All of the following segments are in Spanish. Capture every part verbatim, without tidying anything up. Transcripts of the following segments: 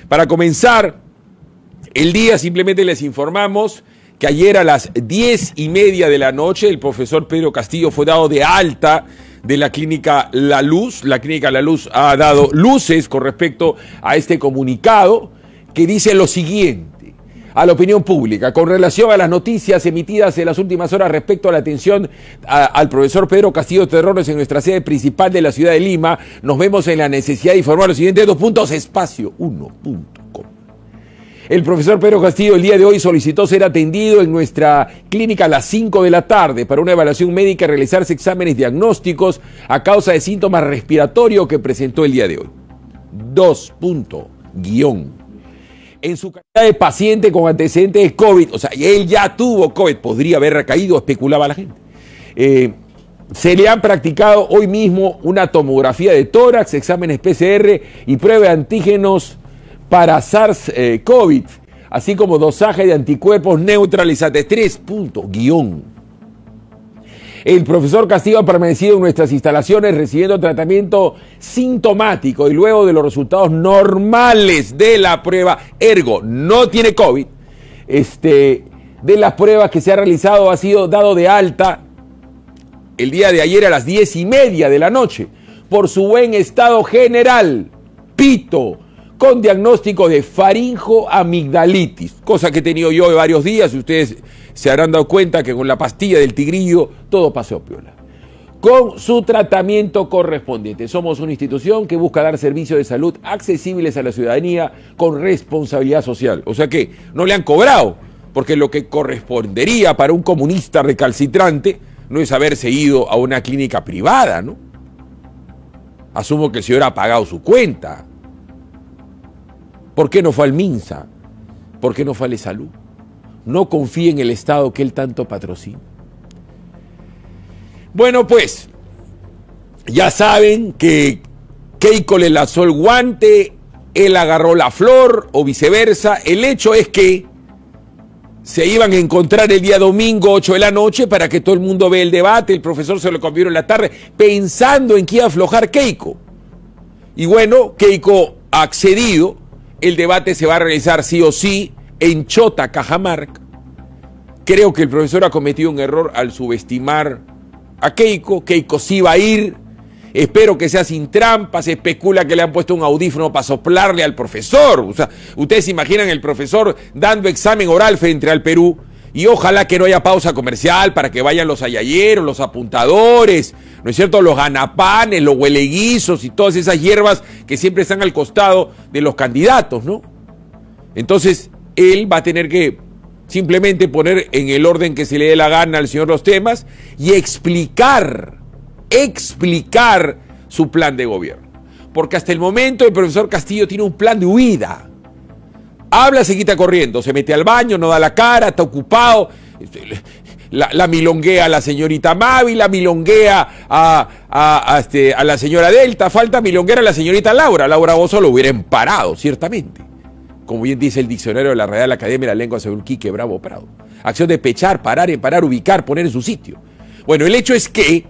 Para comenzar el día, simplemente les informamos que ayer a las diez y media de la noche el profesor Pedro Castillo fue dado de alta de la clínica La Luz. La clínica La Luz ha dado luces con respecto a este comunicado que dice lo siguiente a la opinión pública con relación a las noticias emitidas en las últimas horas respecto a la atención a, al profesor Pedro Castillo Terrones en nuestra sede principal de la ciudad de Lima. Nos vemos en la necesidad de informar los siguientes dos puntos, espacio uno punto com. El profesor Pedro Castillo el día de hoy solicitó ser atendido en nuestra clínica a las cinco de la tarde para una evaluación médica y realizarse exámenes diagnósticos a causa de síntomas respiratorios que presentó el día de hoy. Dos punto guión. En su calidad de paciente con antecedentes de COVID, o sea, él ya tuvo COVID, podría haber recaído, especulaba la gente. Eh, se le han practicado hoy mismo una tomografía de tórax, exámenes P C R y prueba de antígenos para SARS-CoV, eh, así como dosaje de anticuerpos neutralizantes. Tres punto guión. El profesor Castillo ha permanecido en nuestras instalaciones recibiendo tratamiento sintomático y luego de los resultados normales de la prueba, ergo, no tiene COVID, este, de las pruebas que se ha realizado, ha sido dado de alta el día de ayer a las diez y media de la noche por su buen estado general, pito, con diagnóstico de faringoamigdalitis, cosa que he tenido yo de varios días, y ustedes se habrán dado cuenta que con la pastilla del tigrillo todo pasó piola. Con su tratamiento correspondiente. Somos una institución que busca dar servicios de salud accesibles a la ciudadanía con responsabilidad social. O sea que no le han cobrado, porque lo que correspondería para un comunista recalcitrante no es haberse ido a una clínica privada, ¿no? Asumo que el señor ha pagado su cuenta. ¿Por qué no fue al MINSA? ¿Por qué no fue al Salud? No confíe en el Estado que él tanto patrocina. Bueno, pues, ya saben que Keiko le lanzó el guante, él agarró la flor o viceversa. El hecho es que se iban a encontrar el día domingo, ocho de la noche, para que todo el mundo vea el debate. El profesor se lo cambió en la tarde, pensando en que iba a aflojar Keiko. Y bueno, Keiko ha accedido. El debate se va a realizar sí o sí en Chota, Cajamarca. Creo que el profesor ha cometido un error al subestimar a Keiko. Keiko sí va a ir. Espero que sea sin trampas. Se especula que le han puesto un audífono para soplarle al profesor. O sea, ustedes se imaginan el profesor dando examen oral frente al Perú. Y ojalá que no haya pausa comercial para que vayan los ayayeros, los apuntadores, ¿no es cierto? Los ganapanes, los hueleguizos y todas esas hierbas que siempre están al costado de los candidatos, ¿no? Entonces, él va a tener que simplemente poner en el orden que se le dé la gana al señor los temas y explicar, explicar su plan de gobierno. Porque hasta el momento el profesor Castillo tiene un plan de huida. Habla, se quita corriendo, se mete al baño, no da la cara, está ocupado, la, la milonguea a la señorita Mavi, la milonguea a, a, a, este, a la señora Delta, falta milonguear a la señorita Laura. Laura Bozzo lo hubiera emparado, ciertamente. Como bien dice el diccionario de la Real Academia de la Lengua según Quique Bravo Prado. Acción de pechar, parar, emparar, ubicar, poner en su sitio. Bueno, el hecho es que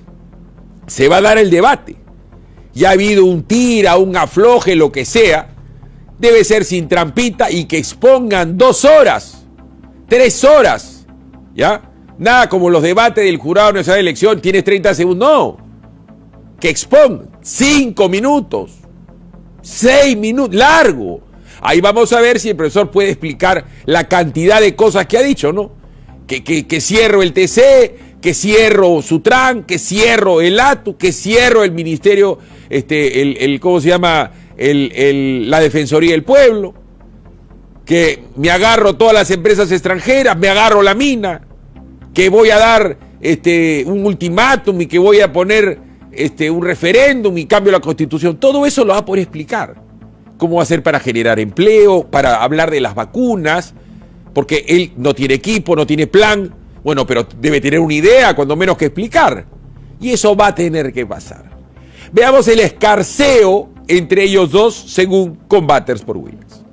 se va a dar el debate. Ya ha habido un tira, un afloje, lo que sea. Debe ser sin trampita y que expongan dos horas, tres horas, ¿ya? Nada como los debates del jurado en esa elección, tienes treinta segundos, no. Que expongan cinco minutos, seis minutos, largo. Ahí vamos a ver si el profesor puede explicar la cantidad de cosas que ha dicho, ¿no? Que, que, que cierro el T C, que cierro Sutran, que cierro el A T U, que cierro el ministerio, este, el, el ¿cómo se llama? El, el, la Defensoría del Pueblo, que me agarro todas las empresas extranjeras, me agarro la mina, que voy a dar este, un ultimátum y que voy a poner este, un referéndum y cambio la Constitución. Todo eso lo va a poder explicar. ¿Cómo va a ser para generar empleo, para hablar de las vacunas? Porque él no tiene equipo, no tiene plan. Bueno, pero debe tener una idea, cuando menos que explicar. Y eso va a tener que pasar. Veamos el escarceo entre ellos dos, según Combaters por Williams.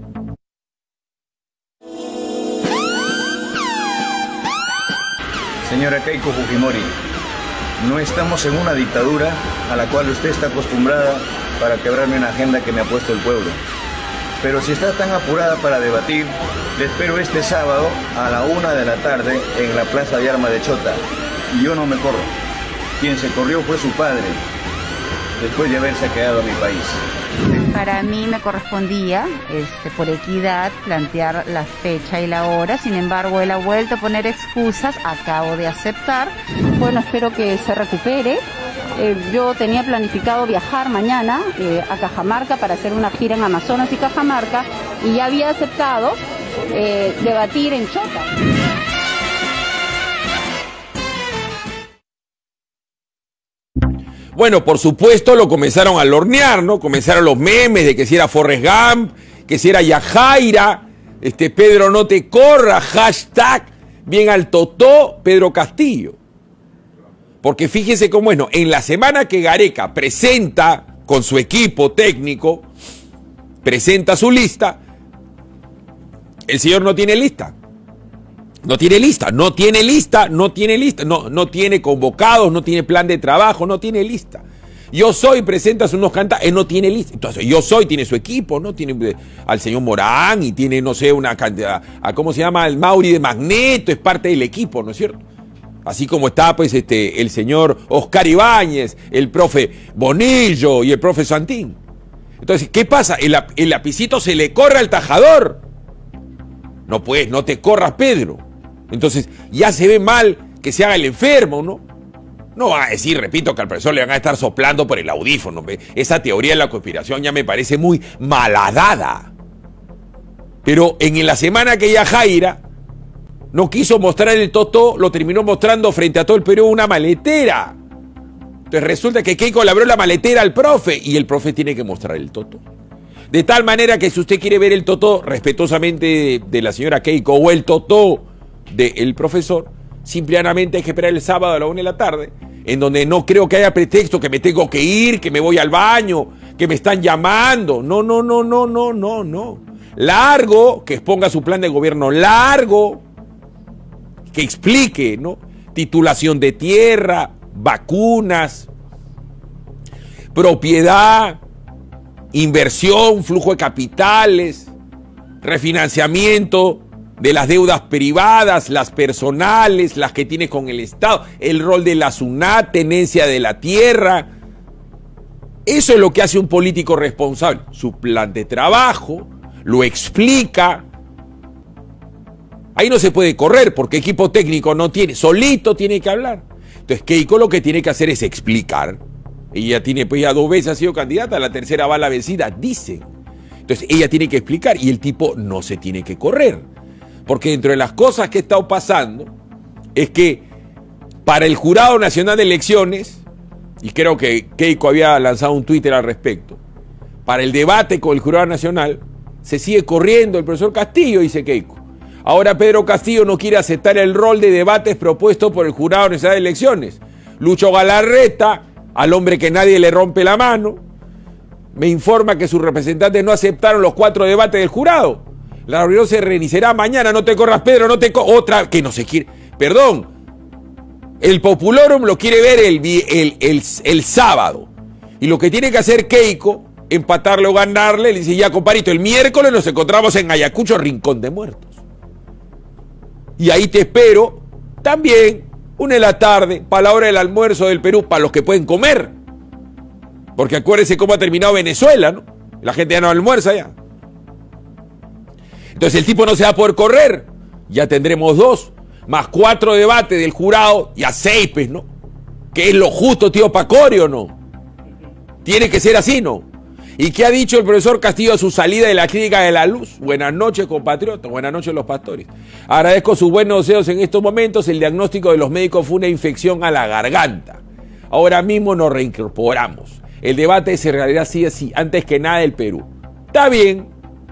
Señora Keiko Fujimori, no estamos en una dictadura a la cual usted está acostumbrada para quebrarme una agenda que me ha puesto el pueblo. Pero si está tan apurada para debatir, le espero este sábado a la una de la tarde en la Plaza de Armas de Chota. Y yo no me corro. Quien se corrió fue su padre, después de haberse quedado a mi país. Para mí me correspondía, este, por equidad, plantear la fecha y la hora. Sin embargo, él ha vuelto a poner excusas. Acabo de aceptar. Bueno, espero que se recupere. Eh, yo tenía planificado viajar mañana eh, a Cajamarca para hacer una gira en Amazonas y Cajamarca, y ya había aceptado eh, debatir en Chota. Bueno, por supuesto lo comenzaron a lornear, ¿no? Comenzaron los memes de que si era Forrest Gump, que si era Yajaira, este, Pedro no te corra, hashtag, bien al totó, Pedro Castillo. Porque fíjense cómo es, ¿no? En la semana que Gareca presenta con su equipo técnico, presenta su lista, el señor no tiene lista. No tiene lista, no tiene lista, no tiene lista, no, no tiene convocados, no tiene plan de trabajo, no tiene lista. Yo soy, presentas unos canta, él no tiene lista. Entonces, yo soy, tiene su equipo, ¿no? Tiene al señor Morán y tiene, no sé, una cantidad, a, ¿cómo se llama? El Mauri de Magneto, es parte del equipo, ¿no es cierto? Así como está, pues, este, el señor Oscar Ibáñez, el profe Bonillo y el profe Santín. Entonces, ¿qué pasa? El, el lapicito se le corre al tajador. No, pues, no te corras, Pedro. Entonces, ya se ve mal que se haga el enfermo, ¿no? No va a decir, repito, que al profesor le van a estar soplando por el audífono. Esa teoría de la conspiración ya me parece muy malhadada. Pero en la semana que Yajaira no quiso mostrar el totó, lo terminó mostrando frente a todo el Perú una maletera. Entonces resulta que Keiko le abrió la maletera al profe y el profe tiene que mostrar el totó. De tal manera que si usted quiere ver el totó respetuosamente de, de la señora Keiko o el totó del profesor, simplemente hay que esperar el sábado a la una de la tarde, en donde no creo que haya pretexto que me tengo que ir, que me voy al baño, que me están llamando. No, no, no, no, no, no, no. Largo, que exponga su plan de gobierno largo, que explique, ¿no? Titulación de tierra, vacunas, propiedad, inversión, flujo de capitales, refinanciamiento de las deudas privadas, las personales, las que tiene con el Estado, el rol de la SUNAT, tenencia de la tierra. Eso es lo que hace un político responsable. Su plan de trabajo, lo explica. Ahí no se puede correr porque equipo técnico no tiene, solito tiene que hablar. Entonces Keiko lo que tiene que hacer es explicar. Ella tiene, pues ya dos veces ha sido candidata, la tercera va a la vencida, dicen. Entonces ella tiene que explicar y el tipo no se tiene que correr. Porque dentro de las cosas que ha estado pasando es que para el Jurado Nacional de Elecciones, y creo que Keiko había lanzado un Twitter al respecto, para el debate con el Jurado Nacional, se sigue corriendo el profesor Castillo, dice Keiko. Ahora Pedro Castillo no quiere aceptar el rol de debates propuesto por el Jurado Nacional de Elecciones. Lucho Galarreta, al hombre que nadie le rompe la mano, me informa que sus representantes no aceptaron los cuatro debates del jurado. La reunión se reiniciará mañana, no te corras, Pedro, no te corras. Otra que no se quiere. Perdón. El Populorum lo quiere ver el, el, el, el sábado. Y lo que tiene que hacer Keiko, empatarle o ganarle, le dice, ya, compadrito, el miércoles nos encontramos en Ayacucho, Rincón de Muertos. Y ahí te espero, también, una de la tarde, para la hora del almuerzo del Perú, para los que pueden comer. Porque acuérdense cómo ha terminado Venezuela, ¿no? La gente ya no almuerza ya. Entonces el tipo no se va a poder correr. Ya tendremos dos, más cuatro debates del jurado, y a seis, pues, ¿no? Que es lo justo, tío Pacorio, ¿no? Tiene que ser así, ¿no? ¿Y qué ha dicho el profesor Castillo a su salida de la Clínica de la Luz? Buenas noches, compatriotas, buenas noches, los pastores. Agradezco sus buenos deseos en estos momentos. El diagnóstico de los médicos fue una infección a la garganta. Ahora mismo nos reincorporamos. El debate se realizará así, así, antes que nada el Perú. Está bien.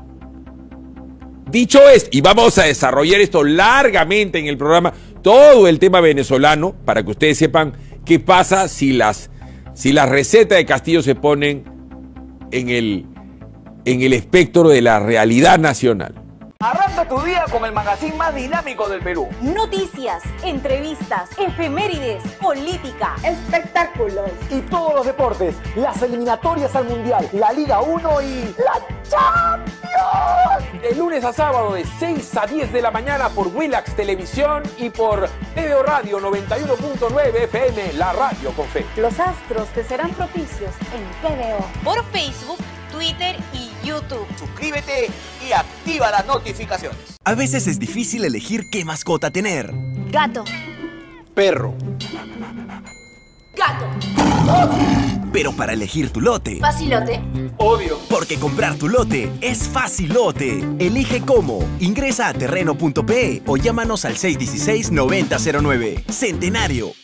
Dicho esto, y vamos a desarrollar esto largamente en el programa, todo el tema venezolano, para que ustedes sepan qué pasa si las, si las recetas de Castillo se ponen en el, en el espectro de la realidad nacional. Arranca tu día con el magazine más dinámico del Perú. Noticias, entrevistas, efemérides, política, espectáculos y todos los deportes, las eliminatorias al Mundial, la Liga uno y la Champions. de lunes a sábado de seis a diez de la mañana por Willax Televisión y por T V O Radio noventa y uno punto nueve F M, la radio con fe. Los astros te serán propicios en T V O. Por Facebook, Twitter y YouTube. Suscríbete y activa las notificaciones. A veces es difícil elegir qué mascota tener. Gato. Perro. Gato. Pero para elegir tu lote... Facilote. Obvio. Porque comprar tu lote es facilote. Elige cómo. Ingresa a terreno punto pe o llámanos al seis uno seis, nueve cero cero nueve. Centenario.